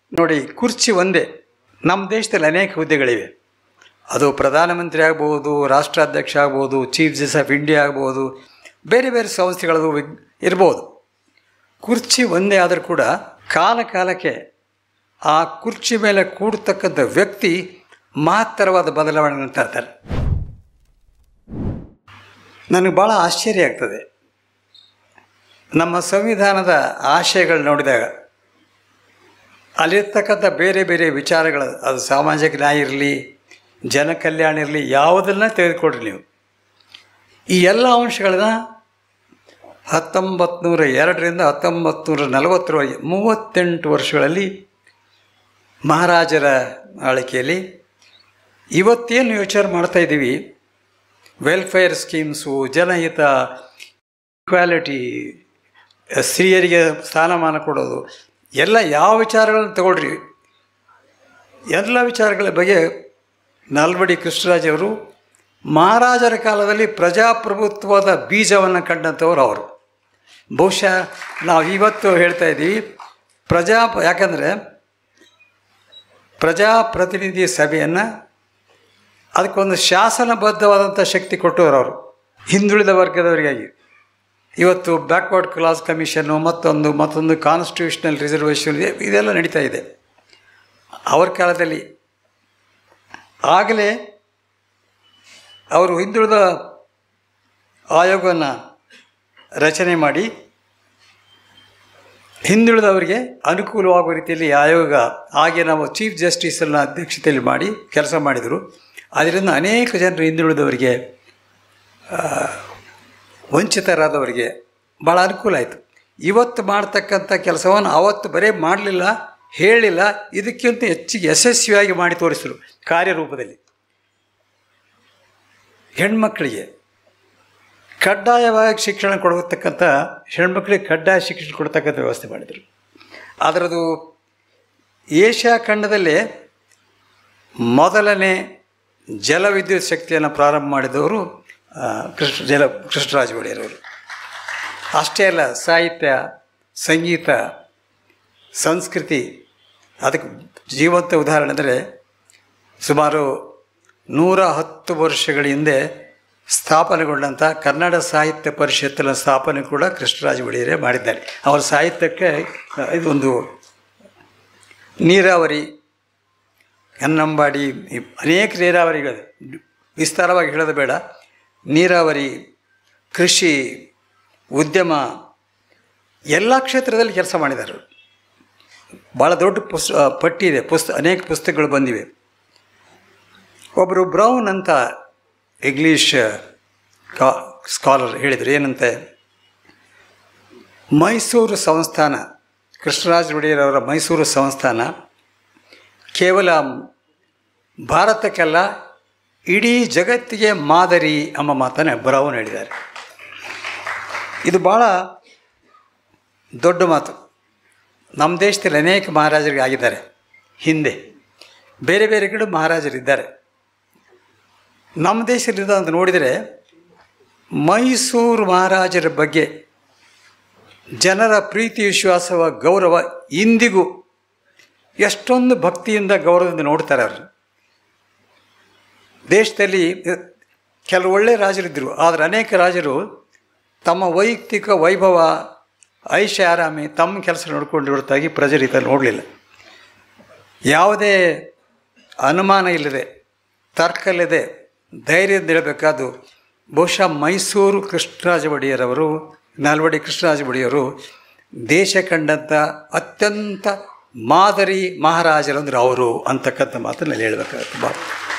ನೋಡಿ, ಕುರ್ಚಿ ಒಂದೇ. ನಮ್ಮ ದೇಶದಲ್ಲಿ ಅನೇಕ ಹುದ್ದೆಗಳಿವೆ. ಅದು ಪ್ರಧಾನಮಂತ್ರಿ ಆಗ್ಬೋದು, ರಾಷ್ಟ್ರಾಧ್ಯಕ್ಷ ಆಗ್ಬೋದು, ಚೀಫ್ ಜಸ್ಟಿಸ್ ಆಫ್ ಇಂಡಿಯಾ ಆಗ್ಬೋದು, ಬೇರೆ ಬೇರೆ ಸಂಸ್ಥೆಗಳದು ಇರ್ಬೋದು. ಕುರ್ಚಿ ಒಂದೇ ಆದರೂ ಕೂಡ ಕಾಲಕ್ಕೆ ಆ ಕುರ್ಚಿ ಮೇಲೆ ಕೂಡ್ತಕ್ಕಂಥ ವ್ಯಕ್ತಿ ಮಹತ್ತರವಾದ ಬದಲಾವಣೆಗಳನ್ನು ತರ್ತಾರೆ. ನನಗೆ ಭಾಳ ಆಶ್ಚರ್ಯ ಆಗ್ತದೆ ನಮ್ಮ ಸಂವಿಧಾನದ ಆಶಯಗಳು ನೋಡಿದಾಗ. ಅಲ್ಲಿರ್ತಕ್ಕಂಥ ಬೇರೆ ಬೇರೆ ವಿಚಾರಗಳು, ಅದು ಸಾಮಾಜಿಕ ನ್ಯಾಯ ಇರಲಿ, ಜನ ಕಲ್ಯಾಣ ಇರಲಿ, ಯಾವುದನ್ನ ತೆಗೆದುಕೊಡ್ರಿ ನೀವು, ಈ ಎಲ್ಲ ಅಂಶಗಳನ್ನ 1902ರಿಂದ 1940ರವರೆಗೆ 38 ವರ್ಷಗಳಲ್ಲಿ ಮಹಾರಾಜರ ಆಳ್ವಿಕೆಯಲ್ಲಿ ಇವತ್ತೇನು ಯೋಚನೆ ಮಾಡ್ತಾಯಿದ್ದೀವಿ, ವೆಲ್ಫೇರ್ ಸ್ಕೀಮ್ಸು, ಜನಹಿತ, ಈಕ್ವಾಲಿಟಿ, ಸ್ತ್ರೀಯರಿಗೆ ಸ್ಥಾನಮಾನ ಕೊಡೋದು, ಎಲ್ಲ ಯಾವ ವಿಚಾರಗಳನ್ನು ತಗೊಳ್ರಿ, ಎಲ್ಲ ವಿಚಾರಗಳ ಬಗ್ಗೆ ನಾಲ್ವಡಿ ಕೃಷ್ಣರಾಜವರು ಮಹಾರಾಜರ ಕಾಲದಲ್ಲಿ ಪ್ರಜಾಪ್ರಭುತ್ವದ ಬೀಜವನ್ನು ಕಂಡಂಥವ್ರು ಅವರು. ಬಹುಶಃ ನಾವು ಇವತ್ತು ಹೇಳ್ತಾ ಇದ್ದೀವಿ ಯಾಕಂದರೆ ಪ್ರಜಾಪ್ರತಿನಿಧಿ ಸಭೆಯನ್ನು ಅದಕ್ಕೊಂದು ಶಾಸನಬದ್ಧವಾದಂಥ ಶಕ್ತಿ ಕೊಟ್ಟವರು ಅವರು, ಹಿಂದುಳಿದ ವರ್ಗದವರಿಗಾಗಿ. ಇವತ್ತು ಬ್ಯಾಕ್ವರ್ಡ್ ಕ್ಲಾಸ್ ಕಮಿಷನ್ನು, ಮತ್ತೊಂದು ಕಾನ್ಸ್ಟಿಟ್ಯೂಷನಲ್ ರಿಸರ್ವೇಷನ್, ಇದೆಲ್ಲ ನಡೀತಾ ಇದೆ. ಅವರ ಕಾಲದಲ್ಲಿ ಆಗಲೇ ಅವರು ಹಿಂದುಳಿದ ಆಯೋಗವನ್ನು ರಚನೆ ಮಾಡಿ ಹಿಂದುಳಿದವರಿಗೆ ಅನುಕೂಲವಾಗುವ ರೀತಿಯಲ್ಲಿ ಆಯೋಗ, ಹಾಗೆ ನಾವು ಚೀಫ್ ಜಸ್ಟಿಸನ್ನು ಅಧ್ಯಕ್ಷತೆಯಲ್ಲಿ ಮಾಡಿ ಕೆಲಸ ಮಾಡಿದರು. ಅದರಿಂದ ಅನೇಕ ಜನರು ಹಿಂದುಳಿದವರಿಗೆ, ವಂಚಿತರಾದವರಿಗೆ ಭಾಳ ಅನುಕೂಲ ಆಯಿತು. ಇವತ್ತು ಮಾಡ್ತಕ್ಕಂಥ ಕೆಲಸವನ್ನು ಅವತ್ತು ಬರೀ ಮಾಡಲಿಲ್ಲ, ಹೇಳಿಲ್ಲ, ಇದಕ್ಕಿಂತ ಹೆಚ್ಚಿಗೆ ಯಶಸ್ವಿಯಾಗಿ ಮಾಡಿ ತೋರಿಸಿದರು ಕಾರ್ಯರೂಪದಲ್ಲಿ. ಹೆಣ್ಮಕ್ಕಳಿಗೆ ಕಡ್ಡಾಯವಾಗಿ ಶಿಕ್ಷಣ ಕೊಡತಕ್ಕಂಥ, ಹೆಣ್ಮಕ್ಳಿಗೆ ಕಡ್ಡಾಯ ಶಿಕ್ಷಣ ಕೊಡ್ತಕ್ಕಂಥ ವ್ಯವಸ್ಥೆ ಮಾಡಿದರು. ಅದರದ್ದು ಏಷ್ಯಾ ಖಂಡದಲ್ಲೇ ಮೊದಲನೇ ಜಲವಿದ್ಯುತ್ ಶಕ್ತಿಯನ್ನು ಪ್ರಾರಂಭ ಮಾಡಿದವರು ಕೃಷ್ಣರಾಜ ಒಡೆಯರವರು. ಅಷ್ಟೇ ಅಲ್ಲ, ಸಾಹಿತ್ಯ, ಸಂಗೀತ, ಸಂಸ್ಕೃತಿ, ಅದಕ್ಕೆ ಜೀವಂತ ಉದಾಹರಣೆ ಅಂದರೆ ಸುಮಾರು 110 ವರ್ಷಗಳ ಹಿಂದೆ ಸ್ಥಾಪನೆಗೊಂಡಂಥ ಕನ್ನಡ ಸಾಹಿತ್ಯ ಪರಿಷತ್ತಿನ ಸ್ಥಾಪನೆ ಕೂಡ ಕೃಷ್ಣರಾಜ ಒಡೆಯರೇ ಮಾಡಿದ್ದಾರೆ. ಅವರ ಸಾಹಿತ್ಯಕ್ಕೆ ಇದೊಂದು ನೀರಾವರಿ, ಕನ್ನಂಬಾಡಿ, ಅನೇಕ ನೀರಾವರಿಗಳು, ವಿಸ್ತಾರವಾಗಿ ಹೇಳೋದು ಬೇಡ, ನೀರಾವರಿ, ಕೃಷಿ, ಉದ್ಯಮ, ಎಲ್ಲ ಕ್ಷೇತ್ರದಲ್ಲಿ ಕೆಲಸ ಮಾಡಿದ್ದಾರೆ. ಭಾಳ ದೊಡ್ಡ ಪಟ್ಟಿ ಇದೆ, ಅನೇಕ ಪುಸ್ತಕಗಳು ಬಂದಿವೆ. ಒಬ್ಬರು ಬ್ರೌನ್ ಅಂತ ಇಂಗ್ಲೀಷ್ ಸ್ಕಾಲರ್ ಹೇಳಿದರು, ಏನಂತೆ, ಮೈಸೂರು ಸಂಸ್ಥಾನ, ಕೃಷ್ಣರಾಜ ಒಡೆಯರವರ ಮೈಸೂರು ಸಂಸ್ಥಾನ ಕೇವಲ ಭಾರತಕ್ಕೆಲ್ಲ, ಇಡೀ ಜಗತ್ತಿಗೆ ಮಾದರಿ ಎಂಬ ಮಾತನ್ನು ಬ್ರೌನ್ ಹೇಳಿದ್ದಾರೆ. ಇದು ಭಾಳ ದೊಡ್ಡ ಮಾತು. ನಮ್ಮ ದೇಶದಲ್ಲಿ ಅನೇಕ ಮಹಾರಾಜರಿಗೆ ಆಗಿದ್ದಾರೆ, ಹಿಂದೆ ಬೇರೆ ಬೇರೆ ಕಡೆ ಮಹಾರಾಜರಿದ್ದಾರೆ. ನಮ್ಮ ದೇಶದಿಂದ ಅಂತ ನೋಡಿದರೆ ಮೈಸೂರು ಮಹಾರಾಜರ ಬಗ್ಗೆ ಜನರ ಪ್ರೀತಿ, ವಿಶ್ವಾಸ, ಗೌರವ ಇಂದಿಗೂ ಎಷ್ಟೊಂದು ಭಕ್ತಿಯಿಂದ, ಗೌರವದಿಂದ ನೋಡ್ತಾರೆ. ಅವರು ದೇಶದಲ್ಲಿ ಕೆಲವು ಒಳ್ಳೆಯ ರಾಜರಿದ್ದರು, ಆದರೆ ಅನೇಕ ರಾಜರು ತಮ್ಮ ವೈಯಕ್ತಿಕ ವೈಭವ, ಐಷಾರಾಮಿ, ತಮ್ಮ ಕೆಲಸ ನೋಡಿಕೊಂಡು ಹೊರತಾಗಿ ಪ್ರಜರಿತ ನೋಡಲಿಲ್ಲ. ಯಾವುದೇ ಅನುಮಾನ ಇಲ್ಲದೆ, ತರ್ಕಲ್ಲದೆ, ಧೈರ್ಯದಿಂದ ಹೇಳಬೇಕಾದ್ದು ಬಹುಶಃ ಮೈಸೂರು ಕೃಷ್ಣರಾಜ ಒಡೆಯರವರು, ನಾಲ್ವಡಿ ಕೃಷ್ಣರಾಜ ಒಡೆಯರು ದೇಶ ಕಂಡಂಥ ಅತ್ಯಂತ ಮಾದರಿ ಮಹಾರಾಜರಂದ್ರೆ ಅವರು ಅಂತಕ್ಕಂಥ ಮಾತನ್ನು ಹೇಳಬೇಕಾಗುತ್ತೆ.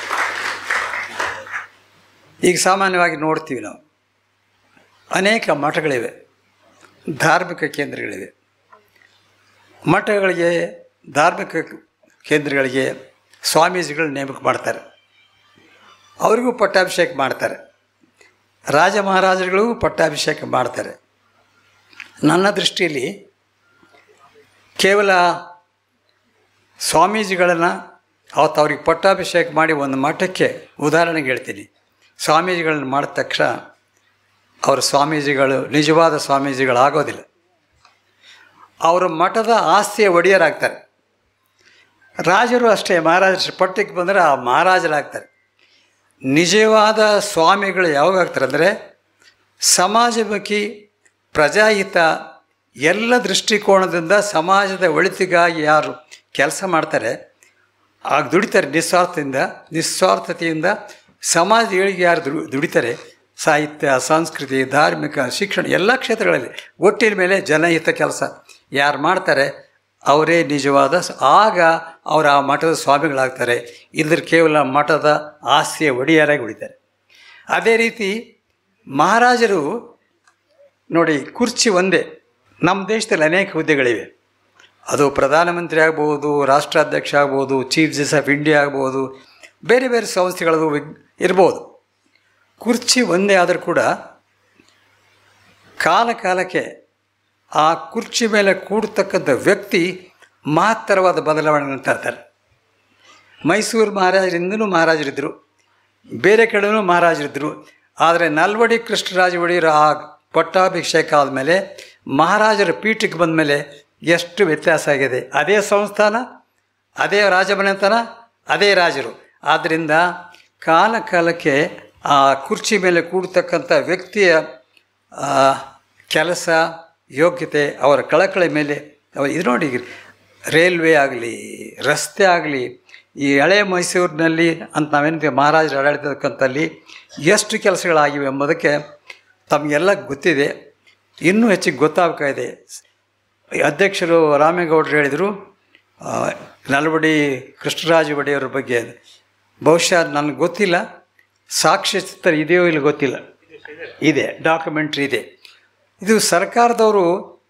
ಈಗ ಸಾಮಾನ್ಯವಾಗಿ ನೋಡ್ತೀವಿ ನಾವು, ಅನೇಕ ಮಠಗಳಿವೆ, ಧಾರ್ಮಿಕ ಕೇಂದ್ರಗಳಿವೆ. ಮಠಗಳಿಗೆ, ಧಾರ್ಮಿಕ ಕೇಂದ್ರಗಳಿಗೆ ಸ್ವಾಮೀಜಿಗಳು ನೇಮಕ ಮಾಡ್ತಾರೆ, ಅವರಿಗೂ ಪಟ್ಟಾಭಿಷೇಕ ಮಾಡ್ತಾರೆ, ರಾಜ ಮಹಾರಾಜರುಗಳಿಗೂ ಪಟ್ಟಾಭಿಷೇಕ ಮಾಡ್ತಾರೆ. ನನ್ನ ದೃಷ್ಟಿಯಲ್ಲಿ ಕೇವಲ ಸ್ವಾಮೀಜಿಗಳನ್ನು ಅವತ್ತು ಅವ್ರಿಗೆ ಪಟ್ಟಾಭಿಷೇಕ ಮಾಡಿ ಒಂದು ಮಠಕ್ಕೆ, ಉದಾಹರಣೆಗೆ ಹೇಳ್ತೀನಿ, ಸ್ವಾಮೀಜಿಗಳನ್ನ ಮಾಡಿದ ತಕ್ಷಣ ಅವರು ಸ್ವಾಮೀಜಿಗಳು ನಿಜವಾದ ಸ್ವಾಮೀಜಿಗಳಾಗೋದಿಲ್ಲ. ಅವರು ಮಠದ ಆಸ್ತಿಯ ಒಡೆಯರಾಗ್ತಾರೆ. ರಾಜರು ಅಷ್ಟೇ, ಮಹಾರಾಜರು ಪಟ್ಟಕ್ಕೆ ಬಂದರೆ ಆ ಮಹಾರಾಜರಾಗ್ತಾರೆ. ನಿಜವಾದ ಸ್ವಾಮಿಗಳು ಯಾವಾಗ ಆಗ್ತಾರೆ ಅಂದರೆ ಸಮಾಜಮುಖಿ, ಪ್ರಜಾಹಿತ ಎಲ್ಲ ದೃಷ್ಟಿಕೋನದಿಂದ ಸಮಾಜದ ಒಳಿತಿಗಾಗಿ ಯಾರು ಕೆಲಸ ಮಾಡ್ತಾರೆ, ಆಗ ದುಡಿತಾರೆ ನಿಸ್ವಾರ್ಥತೆಯಿಂದ ಸಮಾಜದ ಏಳಿಗೆ ಯಾರು ದುಡಿತಾರೆ, ಸಾಹಿತ್ಯ, ಸಂಸ್ಕೃತಿ, ಧಾರ್ಮಿಕ, ಶಿಕ್ಷಣ ಎಲ್ಲ ಕ್ಷೇತ್ರಗಳಲ್ಲಿ ಒಟ್ಟಿನ ಮೇಲೆ ಜನಹಿತ ಕೆಲಸ ಯಾರು ಮಾಡ್ತಾರೆ ಅವರೇ ನಿಜವಾದ, ಆಗ ಅವರು ಆ ಮಠದ ಸ್ವಾಮಿಗಳಾಗ್ತಾರೆ. ಇದ್ರ ಕೇವಲ ಮಠದ ಆಸ್ತಿಯ ಒಡೆಯರಾಗಿ ಉಳಿತಾರೆ. ಅದೇ ರೀತಿ ಮಹಾರಾಜರು ನೋಡಿ, ಕುರ್ಚಿ ಒಂದೇ. ನಮ್ಮ ದೇಶದಲ್ಲಿ ಅನೇಕ ಹುದ್ದೆಗಳಿವೆ. ಅದು ಪ್ರಧಾನಮಂತ್ರಿ ಆಗ್ಬೋದು, ರಾಷ್ಟ್ರಾಧ್ಯಕ್ಷ ಆಗ್ಬೋದು, ಚೀಫ್ ಜಸ್ಟಿಸ್ ಆಫ್ ಇಂಡಿಯಾ ಆಗ್ಬೋದು, ಬೇರೆ ಬೇರೆ ಸಂಸ್ಥೆಗಳದು ಇರ್ಬೋದು. ಕುರ್ಚಿ ಒಂದೇ ಆದರೂ ಕೂಡ ಕಾಲಕ್ಕೆ ಆ ಕುರ್ಚಿ ಮೇಲೆ ಕೂಡತಕ್ಕಂಥ ವ್ಯಕ್ತಿ ಮಹತ್ತರವಾದ ಬದಲಾವಣೆಗಳನ್ನು ತರ್ತಾರೆ. ಮೈಸೂರು ಮಹಾರಾಜರಿದ್ದರು, ಬೇರೆ ಕಡೆಯೂ ಮಹಾರಾಜರಿದ್ದರು. ಆದರೆ ನಲ್ವಡಿ ಕೃಷ್ಣರಾಜ ಒಡೆಯರು ಆ ಪಟ್ಟಾಭಿಷೇಕ ಆದಮೇಲೆ ಮಹಾರಾಜರ ಪೀಠಕ್ಕೆ ಬಂದ ಮೇಲೆ ಎಷ್ಟು ವ್ಯತ್ಯಾಸ ಆಗಿದೆ. ಅದೇ ಸಂಸ್ಥಾನ, ಅದೇ ರಾಜಮನೆತನ, ಅದೇ ರಾಜರು. ಆದ್ದರಿಂದ ಕಾಲಕ್ಕೆ ಆ ಕುರ್ಚಿ ಮೇಲೆ ಕೂಡತಕ್ಕಂಥ ವ್ಯಕ್ತಿಯ ಕೆಲಸ, ಯೋಗ್ಯತೆ, ಅವರ ಕಳಕಳಿ ಮೇಲೆ ಇದು ನೋಡಿ, ರೈಲ್ವೆ ಆಗಲಿ, ರಸ್ತೆ ಆಗಲಿ, ಈ ಹಳೆ ಮೈಸೂರಿನಲ್ಲಿ ಅಂತ ನಾವೇನು ಮಹಾರಾಜರು ಆಡಳಿತಕ್ಕಂಥಲ್ಲಿ ಎಷ್ಟು ಕೆಲಸಗಳಾಗಿವೆ ಎಂಬುದಕ್ಕೆ ತಮಗೆಲ್ಲ ಗೊತ್ತಿದೆ. ಇನ್ನೂ ಹೆಚ್ಚಿಗೆ ಗೊತ್ತಾಗಬೇಕಾಗಿದೆ. ಅಧ್ಯಕ್ಷರು ರಾಮೇಗೌಡರು ಹೇಳಿದರು ನಲ್ವಡಿ ಕೃಷ್ಣರಾಜ ಒಡೆಯವರ ಬಗ್ಗೆ. ಬಹುಶಃ ನನಗೆ ಗೊತ್ತಿಲ್ಲ, ಸಾಕ್ಷ್ಯಚಿತ್ರ ಇದೆಯೋ ಇಲ್ಲ ಗೊತ್ತಿಲ್ಲ, ಇದೆ, ಡಾಕ್ಯುಮೆಂಟ್ರಿ ಇದೆ. ಇದು ಸರ್ಕಾರದವರು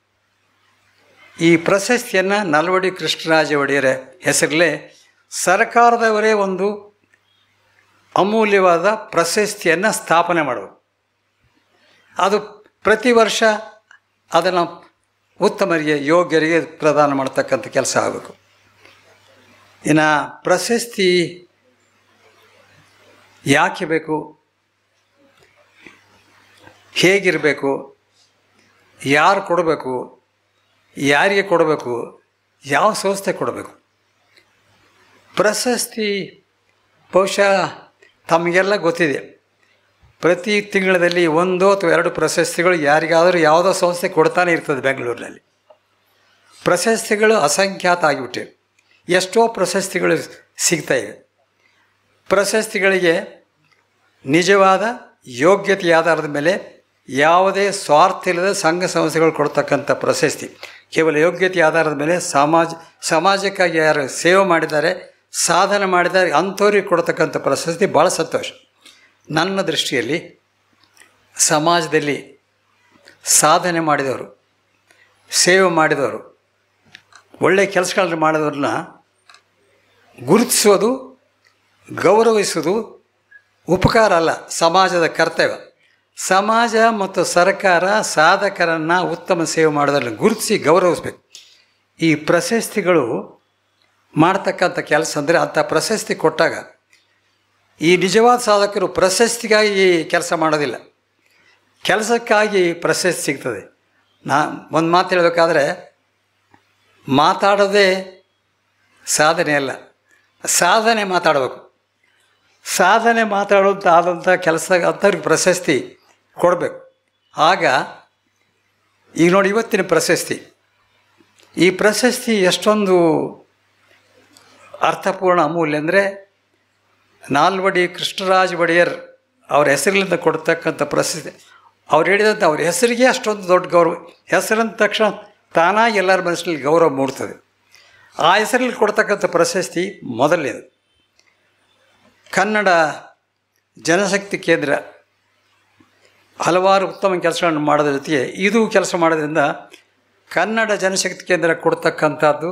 ಈ ಪ್ರಶಸ್ತಿಯನ್ನು ನಲ್ವಡಿ ಕೃಷ್ಣರಾಜ ಒಡೆಯರ ಹೆಸರಲ್ಲೇ ಸರ್ಕಾರದವರೇ ಒಂದು ಅಮೂಲ್ಯವಾದ ಪ್ರಶಸ್ತಿಯನ್ನು ಸ್ಥಾಪನೆ ಮಾಡೋದು. ಅದು ಪ್ರತಿ ವರ್ಷ ಅದನ್ನು ಉತ್ತಮರಿಗೆ, ಯೋಗ್ಯರಿಗೆ ಪ್ರದಾನ ಮಾಡ್ತಕ್ಕಂಥ ಕೆಲಸ ಆಗಬೇಕು. ಇನ್ನು ಪ್ರಶಸ್ತಿ ಯಾಕೆ ಬೇಕು, ಹೇಗಿರಬೇಕು, ಯಾರು ಕೊಡಬೇಕು, ಯಾರಿಗೆ ಕೊಡಬೇಕು, ಯಾವ ಸಂಸ್ಥೆ ಕೊಡಬೇಕು. ಪ್ರಶಸ್ತಿ ಬಹುಶಃ ತಮಗೆಲ್ಲ ಗೊತ್ತಿದೆ. ಪ್ರತಿ ತಿಂಗಳಲ್ಲಿ 1 ಅಥವಾ 2 ಪ್ರಶಸ್ತಿಗಳು ಯಾರಿಗಾದರೂ ಯಾವುದೋ ಸಂಸ್ಥೆ ಕೊಡ್ತಾನೆ ಇರ್ತದೆ. ಬೆಂಗಳೂರಿನಲ್ಲಿ ಪ್ರಶಸ್ತಿಗಳು ಅಸಂಖ್ಯಾತ ಆಗಿಬಿಟ್ಟಿವೆ. ಎಷ್ಟೋ ಪ್ರಶಸ್ತಿಗಳು ಸಿಗ್ತಾಯಿವೆ. ಪ್ರಶಸ್ತಿಗಳಿಗೆ ನಿಜವಾದ ಯೋಗ್ಯತೆ ಆಧಾರದ ಮೇಲೆ ಯಾವುದೇ ಸ್ವಾರ್ಥ ಇಲ್ಲದೆ ಸಂಘ ಸಂಸ್ಥೆಗಳು ಕೊಡ್ತಕ್ಕಂಥ ಪ್ರಶಸ್ತಿ, ಕೇವಲ ಯೋಗ್ಯತೆ ಆಧಾರದ ಮೇಲೆ ಸಮಾಜಕ್ಕಾಗಿ ಯಾರು ಸೇವೆ ಮಾಡಿದ್ದಾರೆ, ಸಾಧನೆ ಮಾಡಿದ್ದಾರೆ ಅಂಥವ್ರಿಗೆ ಕೊಡ್ತಕ್ಕಂಥ ಪ್ರಶಸ್ತಿ ಭಾಳ ಸಂತೋಷ. ನನ್ನ ದೃಷ್ಟಿಯಲ್ಲಿ ಸಮಾಜದಲ್ಲಿ ಸಾಧನೆ ಮಾಡಿದವರು, ಸೇವೆ ಮಾಡಿದವರು, ಒಳ್ಳೆಯ ಕೆಲಸಗಳನ್ನು ಮಾಡಿದವ್ರನ್ನ ಗುರುತಿಸೋದು, ಗೌರವಿಸೋದು ಉಪಕಾರ ಅಲ್ಲ, ಸಮಾಜದ ಕರ್ತವ್ಯ. ಸಮಾಜ ಮತ್ತು ಸರ್ಕಾರ ಸಾಧಕರನ್ನು ಉತ್ತಮ ಸೇವೆ ಮಾಡೋದನ್ನು ಗುರುತಿಸಿ ಗೌರವಿಸ್ಬೇಕು. ಈ ಪ್ರಶಸ್ತಿಗಳು ಮಾಡ್ತಕ್ಕಂಥ ಕೆಲಸ ಅಂದರೆ, ಅಂಥ ಪ್ರಶಸ್ತಿ ಕೊಟ್ಟಾಗ ಈ ನಿಜವಾದ ಸಾಧಕರು ಪ್ರಶಸ್ತಿಗಾಗಿ ಕೆಲಸ ಮಾಡೋದಿಲ್ಲ, ಕೆಲಸಕ್ಕಾಗಿ ಪ್ರಶಸ್ತಿ ಸಿಗ್ತದೆ. ಒಂದು ಮಾತು ಹೇಳಬೇಕಾದ್ರೆ, ಮಾತಾಡೋದೇ ಸಾಧನೆ ಅಲ್ಲ, ಸಾಧನೆ ಮಾತಾಡಬೇಕು. ಸಾಧನೆ ಆದಂಥ ಕೆಲಸ ಅಂಥವ್ರಿಗೆ ಪ್ರಶಸ್ತಿ ಕೊಡಬೇಕು. ಆಗ ಈಗ ನೋಡಿ, ಇವತ್ತಿನ ಪ್ರಶಸ್ತಿ, ಈ ಪ್ರಶಸ್ತಿ ಎಷ್ಟೊಂದು ಅರ್ಥಪೂರ್ಣ, ಅಮೂಲ್ಯ ಅಂದರೆ, ನಾಲ್ವಡಿ ಕೃಷ್ಣರಾಜ ಒಡೆಯರ್ ಅವ್ರ ಹೆಸರಿನಿಂದ ಕೊಡ್ತಕ್ಕಂಥ ಪ್ರಶಸ್ತಿ. ಅವ್ರು ಹೇಳಿದಂಥ ಅವ್ರ ಹೆಸರಿಗೆ ಅಷ್ಟೊಂದು ದೊಡ್ಡ ಗೌರವ. ಹೆಸರಂದ ತಕ್ಷಣ ತಾನಾಗಿ ಎಲ್ಲರ ಮನಸ್ಸಿನಲ್ಲಿ ಗೌರವ ಮೂಡ್ತದೆ. ಆ ಹೆಸರಲ್ಲಿ ಕೊಡ್ತಕ್ಕಂಥ ಪ್ರಶಸ್ತಿ ಮೊದಲನೇದು. ಕನ್ನಡ ಜನಶಕ್ತಿ ಕೇಂದ್ರ ಹಲವಾರು ಉತ್ತಮ ಕೆಲಸಗಳನ್ನು ಮಾಡೋದ್ರ ಜೊತೆಗೆ ಇದು ಕೆಲಸ ಮಾಡೋದ್ರಿಂದ ಕನ್ನಡ ಜನಶಕ್ತಿ ಕೇಂದ್ರ ಕೊಡ್ತಕ್ಕಂಥದ್ದು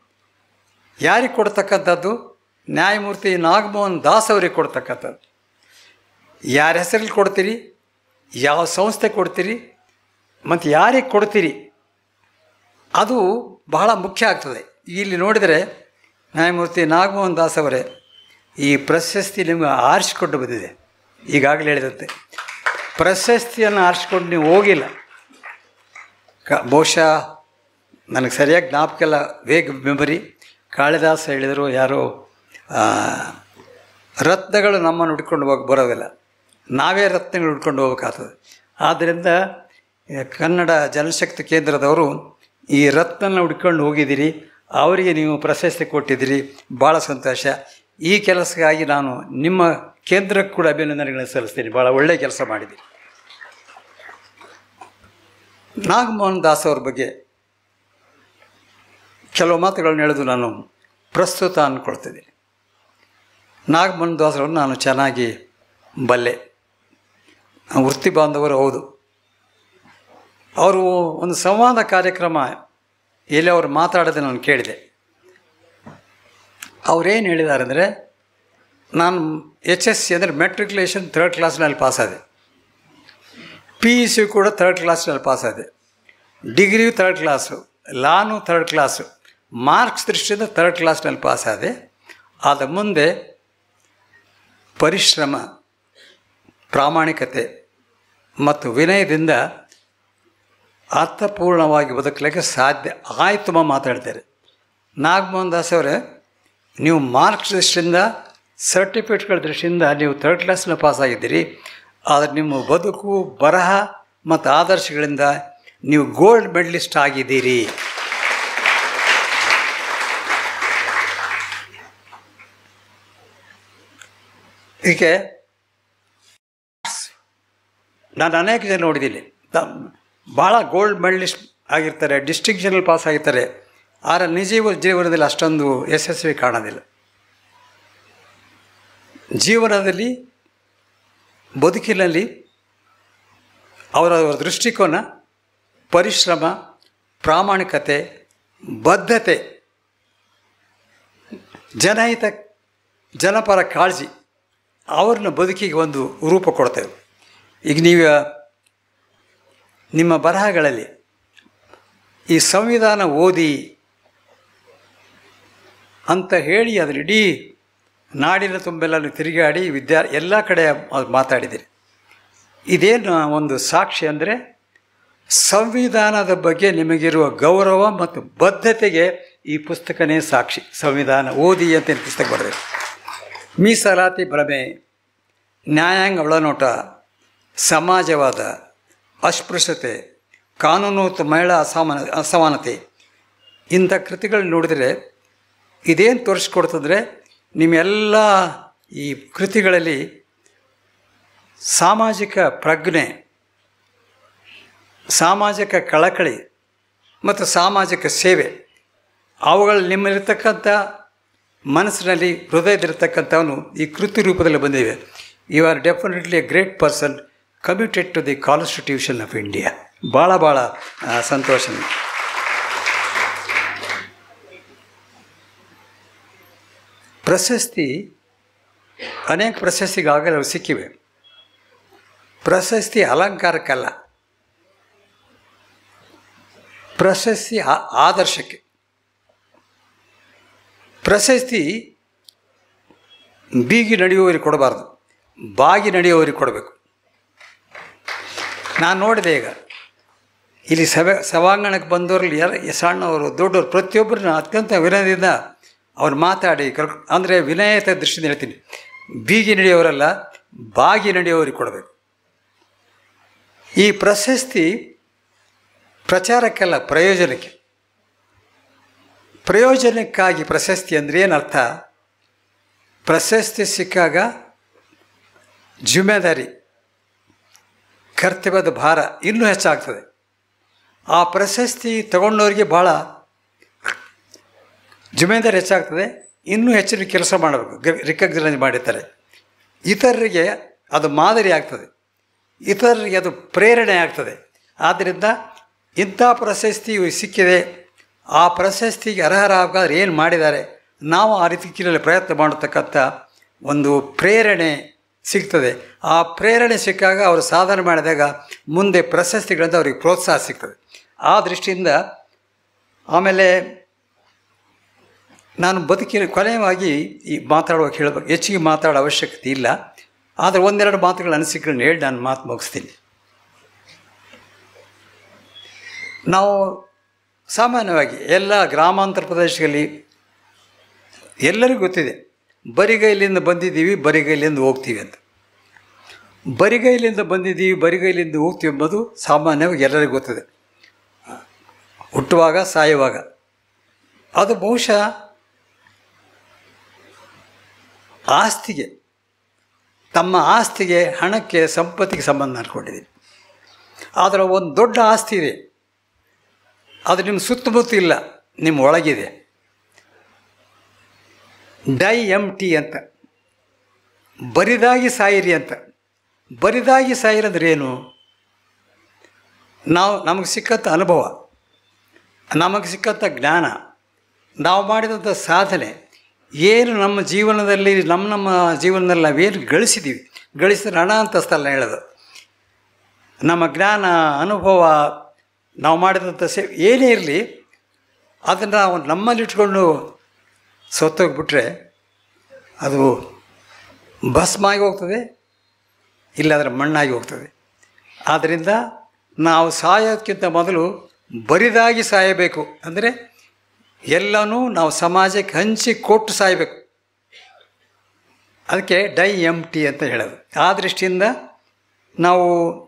ಯಾರಿಗೆ ಕೊಡ್ತಕ್ಕಂಥದ್ದು? ನ್ಯಾಯಮೂರ್ತಿ ನಾಗಮೋಹನ್ ದಾಸ್ ಅವರಿಗೆ ಕೊಡ್ತಕ್ಕಂಥದ್ದು. ಯಾರ ಹೆಸರಲ್ಲಿ ಕೊಡ್ತೀರಿ, ಯಾವ ಸಂಸ್ಥೆ ಕೊಡ್ತೀರಿ ಮತ್ತು ಯಾರಿಗೆ ಕೊಡ್ತೀರಿ, ಅದು ಬಹಳ ಮುಖ್ಯ ಆಗ್ತದೆ. ಇಲ್ಲಿ ನೋಡಿದರೆ ನ್ಯಾಯಮೂರ್ತಿ ನಾಗಮೋಹನ್ ದಾಸ್ ಅವರೇ ಈ ಪ್ರಶಸ್ತಿ ನಿಮಗೆ ಆರಿಸಿಕೊಂಡು ಬಂದಿದೆ. ಈಗಾಗಲೇ ಹೇಳಿದಂತೆ ಪ್ರಶಸ್ತಿಯನ್ನು ಆರಿಸ್ಕೊಂಡು ನೀವು ಹೋಗಿಲ್ಲ. ಬಹುಶಃ ನನಗೆ ಸರಿಯಾಗಿ ಜ್ಞಾಪಕ ಇಲ್ಲ, ವೇಗ್ ಮೆಮೊರಿ. ಕಾಳಿದಾಸ ಹೇಳಿದರು ಯಾರೋ ರತ್ನಗಳು ನಮ್ಮನ್ನು ಹುಡ್ಕೊಂಡು ಬರೋದಿಲ್ಲ, ನಾವೇ ರತ್ನಗಳು ಹುಡ್ಕೊಂಡು ಹೋಗ್ಬೇಕಾಗ್ತದೆ. ಆದ್ದರಿಂದ ಕನ್ನಡ ಜನಶಕ್ತಿ ಕೇಂದ್ರದವರು ಈ ರತ್ನ ಹುಡ್ಕೊಂಡು ಹೋಗಿದ್ದೀರಿ, ಅವರಿಗೆ ನೀವು ಪ್ರಶಸ್ತಿ ಕೊಟ್ಟಿದ್ದೀರಿ, ಭಾಳ ಸಂತೋಷ. ಈ ಕೆಲಸಕ್ಕಾಗಿ ನಾನು ನಿಮ್ಮ ಕೇಂದ್ರಕ್ಕೆ ಕೂಡ ಅಭಿನಂದನೆಗಳನ್ನು ಸಲ್ಲಿಸ್ತೀನಿ. ಭಾಳ ಒಳ್ಳೆಯ ಕೆಲಸ ಮಾಡಿದ್ದೀರಿ. ನಾಗಮೋಹನ್ ದಾಸ್ ಅವ್ರ ಬಗ್ಗೆ ಕೆಲವು ಮಾತುಗಳನ್ನು ಹೇಳೋದು ನಾನು ಪ್ರಸ್ತುತ ಅಂದ್ಕೊಳ್ತಿದ್ದೀನಿ. ನಾಗಮೋಹನ್ ದಾಸರನ್ನು ನಾನು ಚೆನ್ನಾಗಿ ಬಲ್ಲೆ, ವೃತ್ತಿ ಬಾಂಧವರು ಹೌದು. ಅವರು ಒಂದು ಸಂವಾದ ಕಾರ್ಯಕ್ರಮ ಎಲ್ಲಿ ಅವರು ಮಾತಾಡೋದು ನಾನು ಕೇಳಿದೆ. ಅವರೇನು ಹೇಳಿದ್ದಾರೆ ಅಂದರೆ, ನಾನು HSC ಅಂದರೆ ಮೆಟ್ರಿಕ್ಯುಲೇಷನ್ 3rd ಕ್ಲಾಸ್ನಲ್ಲಿ ಪಾಸಾದೆ, PUC ಕೂಡ 3rd ಕ್ಲಾಸ್ನಲ್ಲಿ ಪಾಸಾದೆ, ಡಿಗ್ರಿಯು 3rd ಕ್ಲಾಸು, ಲಾನು 3rd ಕ್ಲಾಸು, ಮಾರ್ಕ್ಸ್ ದೃಷ್ಟಿಯಿಂದ 3rd ಕ್ಲಾಸ್ನಲ್ಲಿ ಪಾಸಾದೆ. ಆದ ಮುಂದೆ ಪರಿಶ್ರಮ, ಪ್ರಾಮಾಣಿಕತೆ ಮತ್ತು ವಿನಯದಿಂದ ಅರ್ಥಪೂರ್ಣವಾಗಿ ಬದುಕಲಿಕ್ಕೆ ಸಾಧ್ಯ ಆಯಿತು ಮಾತಾಡ್ತಾರೆ. ನಾಗಮೋಹನ್ ದಾಸ್ ಅವರೇ, ನೀವು ಮಾರ್ಕ್ಸ್ ದೃಷ್ಟಿಯಿಂದ, ಸರ್ಟಿಫಿಕೇಟ್ಗಳ ದೃಷ್ಟಿಯಿಂದ ನೀವು 3rd ಕ್ಲಾಸ್ನ ಪಾಸಾಗಿದ್ದೀರಿ. ಆದರೆ ನಿಮ್ಮ ಬದುಕು, ಬರಹ ಮತ್ತು ಆದರ್ಶಗಳಿಂದ ನೀವು ಗೋಲ್ಡ್ ಮೆಡಲಿಸ್ಟ್ ಆಗಿದ್ದೀರಿ. ಹೀಗೆ ನಾನು ಅನೇಕ ಜನ ನೋಡಿದ್ದೀನಿ, ಭಾಳ ಗೋಲ್ಡ್ ಮೆಡಲಿಸ್ಟ್ ಆಗಿರ್ತಾರೆ, ಡಿಸ್ಟಿಂಕ್ಷನಲ್ಲಿ ಪಾಸ್ ಆಗಿರ್ತಾರೆ, ಆದರೆ ನಿಜ ಜೀವನದಲ್ಲಿ ಅಷ್ಟೊಂದು ಯಶಸ್ವಿ ಕಾಣೋದಿಲ್ಲ. ಜೀವನದಲ್ಲಿ, ಬದುಕಿನಲ್ಲಿ ಅವರ ದೃಷ್ಟಿಕೋನ, ಪರಿಶ್ರಮ, ಪ್ರಾಮಾಣಿಕತೆ, ಬದ್ಧತೆ, ಜನಹಿತ, ಜನಪರ ಕಾಳಜಿ ಅವ್ರನ್ನ ಬದುಕಿಗೆ ಒಂದು ರೂಪ ಕೊಡ್ತೇವೆ. ಈಗ ನೀವು ನಿಮ್ಮ ಬರಹಗಳಲ್ಲಿ ಈ ಸಂವಿಧಾನ ಓದಿ ಅಂತ ಹೇಳಿ ಅದರ ಇಡೀ ನಾಡಿನ ತುಂಬೆಲ್ಲ ತಿರುಗಾಡಿ ಎಲ್ಲ ಕಡೆ ಮಾತಾಡಿದ್ದೀರಿ. ಇದೇನು ಒಂದು ಸಾಕ್ಷಿ ಅಂದರೆ, ಸಂವಿಧಾನದ ಬಗ್ಗೆ ನಿಮಗಿರುವ ಗೌರವ ಮತ್ತು ಬದ್ಧತೆಗೆ ಈ ಪುಸ್ತಕನೇ ಸಾಕ್ಷಿ. ಸಂವಿಧಾನ ಓದಿ ಅಂತ ಪುಸ್ತಕ ಬರೆದಿದೆ. ಮೀಸಲಾತಿ ಭ್ರಮೆ, ನ್ಯಾಯಾಂಗ ಒಳನೋಟ, ಸಮಾಜವಾದ, ಅಸ್ಪೃಶ್ಯತೆ, ಕಾನೂನುತ ಮಹಿಳಾ ಅಸಮಾನತೆ ಇಂಥ ಕೃತಿಗಳು ನೋಡಿದರೆ ಇದೇನು ತೋರಿಸ್ಕೊಡ್ತಂದರೆ, ನಿಮ್ಮೆಲ್ಲ ಈ ಕೃತಿಗಳಲ್ಲಿ ಸಾಮಾಜಿಕ ಪ್ರಜ್ಞೆ, ಸಾಮಾಜಿಕ ಕಳಕಳಿ ಮತ್ತು ಸಾಮಾಜಿಕ ಸೇವೆ ಅವುಗಳು ನಿಮ್ಮಲ್ಲಿರ್ತಕ್ಕಂಥ ಮನಸ್ಸಿನಲ್ಲಿ, ಹೃದಯದಲ್ಲಿರ್ತಕ್ಕಂಥವನು ಈ ಕೃತಿ ರೂಪದಲ್ಲಿ ಬಂದಿವೆ. You are definitely a great person committed to the constitution of India. ಭಾಳ ಭಾಳ ಸಂತೋಷ. ಪ್ರಶಸ್ತಿ, ಅನೇಕ ಪ್ರಶಸ್ತಿಗಾಗಲೇ ಸಿಕ್ಕಿವೆ. ಪ್ರಶಸ್ತಿ ಅಲಂಕಾರಕ್ಕಲ್ಲ, ಪ್ರಶಸ್ತಿ ಆದರ್ಶಕ್ಕೆ. ಪ್ರಶಸ್ತಿ ಬೀಗಿ ನಡೆಯುವವರಿಗೆ ಕೊಡಬಾರ್ದು, ಬಾಗಿ ನಡೆಯುವವರಿಗೆ ಕೊಡಬೇಕು. ನಾನು ನೋಡಿದೆ ಈಗ ಇಲ್ಲಿ ಸಭಾಂಗಣಕ್ಕೆ ಬಂದವರಲ್ಲಿ ಸಣ್ಣವರು ದೊಡ್ಡವರು ಪ್ರತಿಯೊಬ್ಬರನ್ನ ಅತ್ಯಂತ ವಿನಯದಿಂದ ಅವ್ರು ಮಾತಾಡಿ ಅಂದರೆ ವಿನಯತೆ ದೃಷ್ಟಿಯಿಂದ ಹೇಳ್ತೀನಿ, ಬೀಗಿ ನಡೆಯೋರಲ್ಲ, ಬಾಗಿ ನಡೆಯೋರಿಗೆ ಕೊಡಬೇಕು. ಈ ಪ್ರಶಸ್ತಿ ಪ್ರಚಾರಕ್ಕೆಲ್ಲ, ಪ್ರಯೋಜನಕ್ಕೆ. ಪ್ರಯೋಜನಕ್ಕಾಗಿ ಪ್ರಶಸ್ತಿ ಅಂದರೆ ಏನರ್ಥ? ಪ್ರಶಸ್ತಿ ಸಿಕ್ಕಾಗ ಜಿಮ್ಮೆದಾರಿ, ಕರ್ತವ್ಯದ ಭಾರ ಇನ್ನೂ ಹೆಚ್ಚಾಗ್ತದೆ. ಆ ಪ್ರಶಸ್ತಿ ತಗೊಂಡವರಿಗೆ ಭಾಳ ಜಿಮ್ಮೆದಾರಿ ಹೆಚ್ಚಾಗ್ತದೆ, ಇನ್ನೂ ಹೆಚ್ಚಿನ ಕೆಲಸ ಮಾಡಬೇಕು, ರಿಕಗ್ನೈಸ್ ಮಾಡಿರ್ತಾರೆ. ಇತರರಿಗೆ ಅದು ಮಾದರಿ ಆಗ್ತದೆ, ಇತರರಿಗೆ ಅದು ಪ್ರೇರಣೆ ಆಗ್ತದೆ. ಆದ್ದರಿಂದ ಇಂಥ ಪ್ರಶಸ್ತಿ ಸಿಕ್ಕಿದೆ, ಆ ಪ್ರಶಸ್ತಿಗೆ ಅರ್ಹರಾಗಾದ್ರೆ ಏನು ಮಾಡಿದ್ದಾರೆ, ನಾವು ಆ ರೀತಿಯಲ್ಲಿ ಪ್ರಯತ್ನ ಮಾಡತಕ್ಕಂಥ ಒಂದು ಪ್ರೇರಣೆ ಸಿಗ್ತದೆ. ಆ ಪ್ರೇರಣೆ ಸಿಕ್ಕಾಗ ಅವರು ಸಾಧನೆ ಮಾಡಿದಾಗ ಮುಂದೆ ಪ್ರಶಸ್ತಿಗಳಿಂದ ಅವ್ರಿಗೆ ಪ್ರೋತ್ಸಾಹ ಸಿಗ್ತದೆ. ಆ ದೃಷ್ಟಿಯಿಂದ ಆಮೇಲೆ ನಾನು ಬದುಕಿನ ಕೊನೆಯವಾಗಿ ಈ ಮಾತಾಡುವಾಗ ಹೇಳಬೇಕು, ಹೆಚ್ಚಿಗೆ ಮಾತಾಡೋ ಅವಶ್ಯಕತೆ ಇಲ್ಲ. ಆದರೆ ಒಂದೆರಡು ಮಾತುಗಳ ಅನಿಸಿಕೆಗಳನ್ನ ಹೇಳಿ ನಾನು ಮಾತು ಮುಗಿಸ್ತೀನಿ. ನಾವು ಸಾಮಾನ್ಯವಾಗಿ ಎಲ್ಲ ಗ್ರಾಮಾಂತರ ಪ್ರದೇಶಗಳಲ್ಲಿ ಎಲ್ಲರಿಗೂ ಗೊತ್ತಿದೆ, ಬರಿಗೈಲಿಂದ ಬಂದಿದ್ದೀವಿ, ಬರಿಗೈಲಿಂದ ಹೋಗ್ತೀವಿ ಅಂತ. ಬರಿಗೈಲಿಂದ ಬಂದಿದ್ದೀವಿ, ಬರಿಗೈಲಿಂದ ಹೋಗ್ತೀವಿ ಎಂಬುದು ಸಾಮಾನ್ಯವಾಗಿ ಎಲ್ಲರಿಗೂ ಗೊತ್ತಿದೆ. ಹುಟ್ಟುವಾಗ ಸಾಯುವಾಗ ಅದು ಬಹುಶಃ ಆಸ್ತಿಗೆ, ತಮ್ಮ ಆಸ್ತಿಗೆ, ಹಣಕ್ಕೆ, ಸಂಪತ್ತಿಗೆ ಸಂಬಂಧ ಮಾಡ್ಕೊಂಡಿದ್ದೀವಿ. ಆದರೆ ಒಂದು ದೊಡ್ಡ ಆಸ್ತಿ ಇದೆ, ಅದು ನಿಮ್ಮ ಸುತ್ತಮುತ್ತ ಇಲ್ಲ, ನಿಮ್ಮ ಒಳಗಿದೆ. ಡೈ ಎಮ್ ಟಿ ಅಂತ, ಬರಿದಾಗಿ ಸಾಯಿರಿ ಅಂತ. ಬರಿದಾಗಿ ಸಾಯಿರಿ ಅಂದ್ರೆ ಏನು? ನಮಗೆ ಸಿಕ್ಕಂಥ ಅನುಭವ, ನಮಗೆ ಸಿಕ್ಕಂಥ ಜ್ಞಾನ, ನಾವು ಮಾಡಿದಂಥ ಸಾಧನೆ ಏನು ನಮ್ಮ ಜೀವನದಲ್ಲಿ ನಮ್ಮ ಜೀವನದಲ್ಲಿ ನಾವೇನು ಗಳಿಸಿದ್ರೆ ಹಣ ಅಂತಸ್ತಲ್ಲ ಹೇಳೋದು. ನಮ್ಮ ಜ್ಞಾನ, ಅನುಭವ, ನಾವು ಮಾಡಿದಂಥ ಏನೇ ಇರಲಿ ಅದನ್ನು ನಾವು ನಮ್ಮಲ್ಲಿಟ್ಕೊಂಡು ಸತ್ತೋಗ್ಬಿಟ್ರೆ ಅದು ಭಸ್ಮಾಗಿ ಹೋಗ್ತದೆ, ಇಲ್ಲಾಂದರೆ ಮಣ್ಣಾಗಿ ಹೋಗ್ತದೆ. ಆದ್ದರಿಂದ ನಾವು ಸಾಯೋದಕ್ಕಿಂತ ಮೊದಲು ಬರಿದಾಗಿ ಸಾಯಬೇಕು. ಅಂದರೆ ಎಲ್ಲನೂ ನಾವು ಸಮಾಜಕ್ಕೆ ಹಂಚಿ ಕೊಟ್ಟು ಸಾಯಬೇಕು. ಅದಕ್ಕೆ ಡೈ ಎಮ್ ಟಿ ಅಂತ ಹೇಳೋದು. ಆ ದೃಷ್ಟಿಯಿಂದ ನಾವು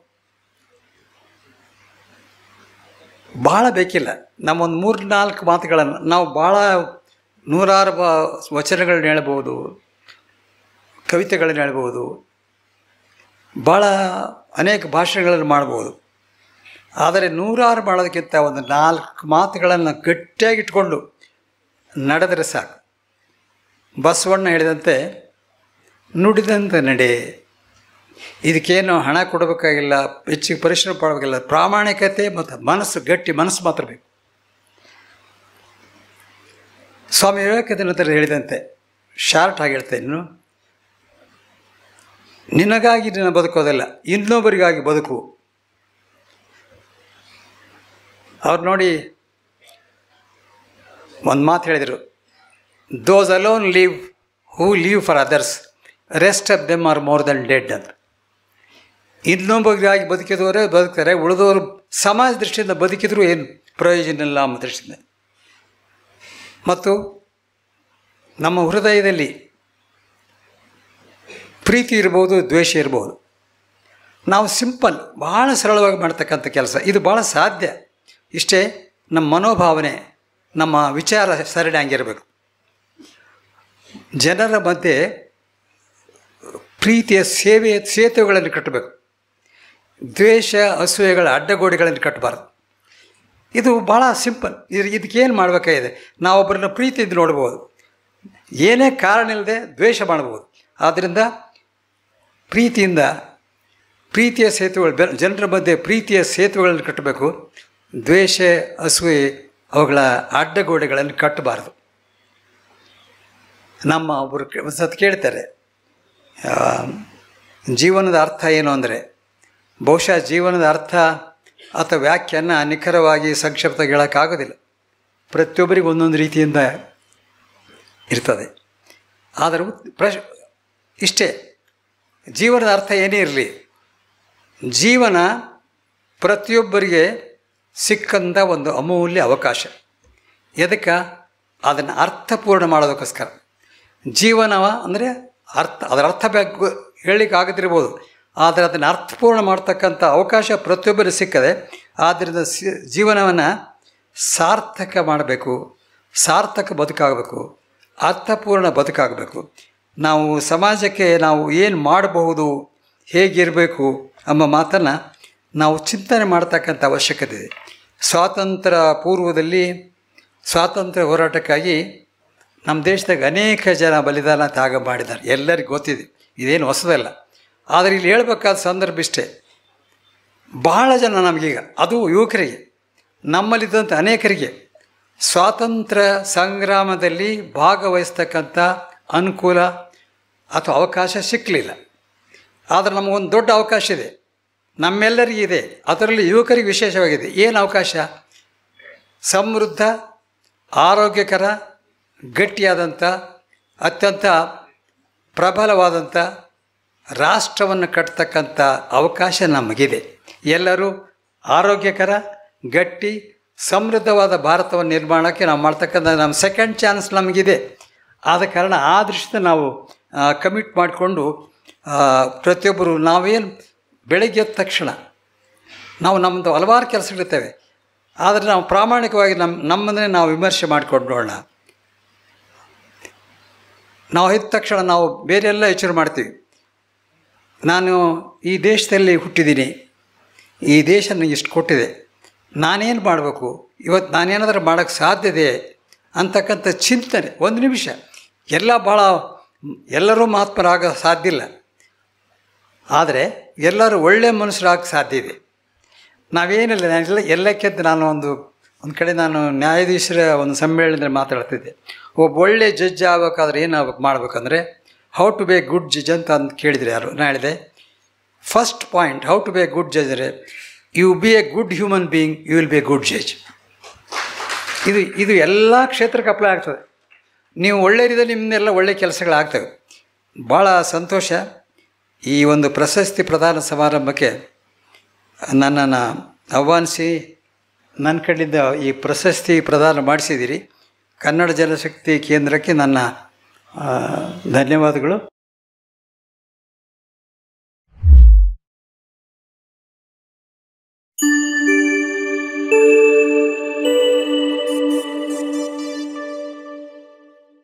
ಭಾಳ ಬೇಕಿಲ್ಲ, ನಮ್ಮೊಂದು 3-4 ಮಾತುಗಳನ್ನು ನಾವು ಭಾಳ ನೂರಾರು ವಚನಗಳನ್ನ ಹೇಳ್ಬೋದು, ಕವಿತೆಗಳನ್ನ ಹೇಳ್ಬೋದು, ಭಾಳ ಅನೇಕ ಭಾಷಣಗಳನ್ನು ಮಾಡ್ಬೋದು. ಆದರೆ 100 ಮಾಡೋದಕ್ಕಿಂತ ಒಂದು 4 ಮಾತುಗಳನ್ನು ಗಟ್ಟಿಯಾಗಿ ಇಟ್ಕೊಂಡು ನಡೆದರೆ ಸಾಕು. ಬಸವಣ್ಣ ಹೇಳಿದಂತೆ ನುಡಿದಂತೆ ನಡೆ. ಇದಕ್ಕೇನು ಹಣ ಕೊಡಬೇಕಾಗಿಲ್ಲ, ಹೆಚ್ಚಿಗೆ ಪರಿಶ್ರಮ ಪಡಬೇಕಿಲ್ಲ, ಪ್ರಾಮಾಣಿಕತೆ ಮತ್ತು ಮನಸ್ಸು ಮಾತ್ರ ಬೇಕು. ಸ್ವಾಮಿ ವಿವೇಕಾನಂದರು ಹೇಳಿದಂತೆ, ಶಾರ್ಟ್ ಆಗಿ ಹೇಳ್ತೇನೆ, ಇನ್ನು ನಿನಗಾಗಿ ನೀನು ಬದುಕೋದಲ್ಲ, ಇನ್ನೊಬ್ಬರಿಗಾಗಿ ಬದುಕು. ಅವ್ರು ನೋಡಿ ಒಂದು ಮಾತು ಹೇಳಿದರು, those alone who live for others, rest of them are more than dead ಅಂತ. ಇನ್ನೊಬ್ಬರಿಗಾಗಿ ಬದುಕಿದವರೇ ಬದುಕ್ತಾರೆ, ಉಳಿದವರು ಸಮಾಜ ದೃಷ್ಟಿಯಿಂದ ಬದುಕಿದ್ರು ಏನು ಪ್ರಯೋಜನ ಇಲ್ಲ ಎಂಬ ದೃಷ್ಟಿಯಿಂದ. ಮತ್ತು ನಮ್ಮ ಹೃದಯದಲ್ಲಿ ಪ್ರೀತಿ ಇರ್ಬೋದು, ದ್ವೇಷ ಇರ್ಬೋದು. ನಾವು ಸಿಂಪಲ್, ಭಾಳ ಸರಳವಾಗಿ ಮಾಡ್ತಕ್ಕಂಥ ಕೆಲಸ ಇದು ಭಾಳ ಸಾಧ್ಯ. ಇಷ್ಟೇ ನಮ್ಮ ಮನೋಭಾವನೆ, ನಮ್ಮ ವಿಚಾರ ಸರಣಿ ಹಂಗಿರಬೇಕು. ಜನರ ಮಧ್ಯೆ ಪ್ರೀತಿಯ ಸೇತುವೆಗಳನ್ನು ಕಟ್ಟಬೇಕು, ದ್ವೇಷ ಅಸೂಯೆಗಳ ಅಡ್ಡಗೋಡೆಗಳನ್ನು ಕಟ್ಟಬಾರ್ದು. ಇದು ಭಾಳ ಸಿಂಪಲ್. ಇದಕ್ಕೇನು ಮಾಡಬೇಕಾಗಿದೆ? ನಾವೊಬ್ಬರನ್ನ ಪ್ರೀತಿಯಿಂದ ನೋಡ್ಬೋದು, ಏನೇ ಕಾರಣ ಇಲ್ಲದೆ ದ್ವೇಷ ಮಾಡ್ಬೋದು. ಆದ್ದರಿಂದ ಪ್ರೀತಿಯ ಸೇತುವೆಗಳು, ಜನರ ಮಧ್ಯೆ ಪ್ರೀತಿಯ ಸೇತುವೆಗಳನ್ನು ಕಟ್ಟಬೇಕು. ದ್ವೇಷ, ಅಸೂಯೆ ಅವುಗಳ ಅಡ್ಡಗೋಡೆಗಳನ್ನು ಕಟ್ಟಬಾರ್ದು. ನಮ್ಮ ಒಬ್ಬರು ಒಂದು ಸತಿ ಕೇಳ್ತಾರೆ, ಜೀವನದ ಅರ್ಥ ಏನು ಅಂದರೆ, ಬಹುಶಃ ಜೀವನದ ಅರ್ಥ ಅಥವಾ ವ್ಯಾಖ್ಯಾನ ನಿಖರವಾಗಿ ಸಂಕ್ಷಿಪ್ತವಾಗಿ ಹೇಳೋಕ್ಕಾಗೋದಿಲ್ಲ. ಪ್ರತಿಯೊಬ್ಬರಿಗೂ ಒಂದೊಂದು ರೀತಿಯಿಂದ ಇರ್ತದೆ. ಆದರೆ ಇಷ್ಟೇ, ಜೀವನದ ಅರ್ಥ ಏನೇ ಇರಲಿ, ಜೀವನ ಪ್ರತಿಯೊಬ್ಬರಿಗೆ ಸಿಕ್ಕಂಥ ಒಂದು ಅಮೂಲ್ಯ ಅವಕಾಶ. ಎದಕ್ಕೆ? ಅದನ್ನು ಅರ್ಥಪೂರ್ಣ ಮಾಡೋದಕ್ಕೋಸ್ಕರ. ಜೀವನವ ಅಂದರೆ ಅದರ ಅರ್ಥ ಹೇಳಲಿಕ್ಕೆ ಆಗದಿರ್ಬೋದು, ಆದರೆ ಅದನ್ನು ಅರ್ಥಪೂರ್ಣ ಮಾಡ್ತಕ್ಕಂಥ ಅವಕಾಶ ಪ್ರತಿಯೊಬ್ಬರಿಗೆ ಸಿಕ್ಕದೆ. ಆದ್ದರಿಂದ ಜೀವನವನ್ನು ಸಾರ್ಥಕ ಮಾಡಬೇಕು, ಸಾರ್ಥಕ ಬದುಕಾಗಬೇಕು, ಅರ್ಥಪೂರ್ಣ ಬದುಕಾಗಬೇಕು. ನಾವು ಸಮಾಜಕ್ಕೆ ನಾವು ಏನು ಮಾಡಬಹುದು, ಹೇಗಿರಬೇಕು ಎಂಬ ಮಾತನ್ನು ನಾವು ಚಿಂತನೆ ಮಾಡ್ತಕ್ಕಂಥ ಅವಶ್ಯಕತೆ ಇದೆ. ಸ್ವಾತಂತ್ರ್ಯ ಪೂರ್ವದಲ್ಲಿ ಸ್ವಾತಂತ್ರ್ಯ ಹೋರಾಟಕ್ಕಾಗಿ ನಮ್ಮ ದೇಶದಾಗ ಅನೇಕ ಜನ ಬಲಿದಾನ ತ್ಯಾಗ ಮಾಡಿದ್ದಾರೆ, ಎಲ್ಲರಿಗೂ ಗೊತ್ತಿದೆ, ಇದೇನು ಹೊಸದಲ್ಲ. ಆದರೆ ಇಲ್ಲಿ ಹೇಳಬೇಕಾದ ಸಂದರ್ಭ ಇಷ್ಟೇ, ಬಹಳ ಜನ ನಮಗೀಗ, ಅದು ಯುವಕರಿಗೆ, ನಮ್ಮಲ್ಲಿದ್ದಂಥ ಅನೇಕರಿಗೆ ಸ್ವಾತಂತ್ರ್ಯ ಸಂಗ್ರಾಮದಲ್ಲಿ ಭಾಗವಹಿಸ್ತಕ್ಕಂಥ ಅನುಕೂಲ ಅಥವಾ ಅವಕಾಶ ಸಿಕ್ಕಲಿಲ್ಲ. ಆದರೆ ನಮಗೊಂದು ದೊಡ್ಡ ಅವಕಾಶ ಇದೆ, ನಮ್ಮೆಲ್ಲರಿಗಿದೆ, ಅದರಲ್ಲಿ ಯುವಕರಿಗೆ ವಿಶೇಷವಾಗಿದೆ. ಏನು ಅವಕಾಶ? ಸಮೃದ್ಧ, ಆರೋಗ್ಯಕರ, ಗಟ್ಟಿಯಾದಂಥ, ಅತ್ಯಂತ ಪ್ರಬಲವಾದಂಥ ರಾಷ್ಟ್ರವನ್ನು ಕಟ್ತಕ್ಕಂಥ ಅವಕಾಶ ನಮಗಿದೆ. ಎಲ್ಲರೂ ಆರೋಗ್ಯಕರ, ಗಟ್ಟಿ, ಸಮೃದ್ಧವಾದ ಭಾರತವನ್ನು ನಿರ್ಮಾಣಕ್ಕೆ ನಾವು ಮಾಡ್ತಕ್ಕಂಥ ನಮ್ಮ ಸೆಕೆಂಡ್ ಚಾನ್ಸ್ ನಮಗಿದೆ. ಆದ ಕಾರಣ ಆ ದೃಷ್ಟಿಯಿಂದ ನಾವು ಕಮಿಟ್ ಮಾಡಿಕೊಂಡು ಪ್ರತಿಯೊಬ್ಬರು ನಾವೇನು ಬೆಳಗ್ಗೆ ಎದ್ದ ತಕ್ಷಣ ನಮ್ಮದು ಹಲವಾರು ಕೆಲಸಗಳಿರ್ತವೆ, ಆದರೆ ನಾವು ಪ್ರಾಮಾಣಿಕವಾಗಿ ನಮ್ಮನ್ನೇ ನಾವು ವಿಮರ್ಶೆ ಮಾಡಿಕೊಂಡೋಣ. ನಾವು ಎದ್ದ ತಕ್ಷಣ ನಾವು ಬೇರೆಲ್ಲ ಎಚ್ಚರ ಮಾಡ್ತೀವಿ. ನಾನು ಈ ದೇಶದಲ್ಲಿ ಹುಟ್ಟಿದ್ದೀನಿ, ಈ ದೇಶ ನನಗೆ ಇಷ್ಟು ಕೊಟ್ಟಿದೆ, ನಾನೇನು ಮಾಡಬೇಕು, ಇವತ್ತು ನಾನೇನಾದರೂ ಮಾಡೋಕ್ಕೆ ಸಾಧ್ಯತೆ ಅಂತಕ್ಕಂಥ ಚಿಂತನೆ. ಒಂದು ನಿಮಿಷ ಎಲ್ಲರೂ ಮಹಾತ್ಮರಾಗ ಸಾಧ್ಯ ಇಲ್ಲ, ಆದರೆ ಎಲ್ಲರೂ ಒಳ್ಳೆಯ ಮನುಷ್ಯರಾಗಕ್ಕೆ ಸಾಧ್ಯ ಇದೆ. ನಾವೇನಿಲ್ಲ ಎಲ್ಲಕ್ಕಿಂತ ನಾನು ಒಂದು ಕಡೆ ನಾನು ನ್ಯಾಯಾಧೀಶರ ಒಂದು ಸಮ್ಮೇಳನದಲ್ಲಿ ಮಾತಾಡ್ತಿದ್ದೆ. ಒಬ್ಬ ಒಳ್ಳೆ ಜಡ್ಜ್ ಆಗಬೇಕಾದ್ರೆ ಏನು ಮಾಡಬೇಕಂದ್ರೆ how to be a good judge ಅಂತ ಕೇಳಿದರೆ ಯಾರು. ನಾನು ಹೇಳಿದೆ first point how to be a good judge ಅಂದರೆ you be a good human being, you will be a good judge. ಇದು ಎಲ್ಲ ಕ್ಷೇತ್ರಕ್ಕೆ ಅಪ್ಲೈ ಆಗ್ತದೆ. ನೀವು ಒಳ್ಳೆಯರಿದೆ, ನಿಮ್ಮನ್ನೆಲ್ಲ ಒಳ್ಳೆಯ ಕೆಲಸಗಳಾಗ್ತವೆ. ಭಾಳ ಸಂತೋಷ. ಈ ಒಂದು ಪ್ರಶಸ್ತಿ ಪ್ರದಾನ ಸಮಾರಂಭಕ್ಕೆ ನನ್ನನ್ನು ಆಹ್ವಾನಿಸಿ ನನ್ನ ಕಡೆಯಿಂದ ಈ ಪ್ರಶಸ್ತಿ ಪ್ರದಾನ ಮಾಡಿಸಿದ್ದೀರಿ. ಕನ್ನಡ ಜನಶಕ್ತಿ ಕೇಂದ್ರಕ್ಕೆ ನನ್ನ ಧನ್ಯವಾದಗಳು.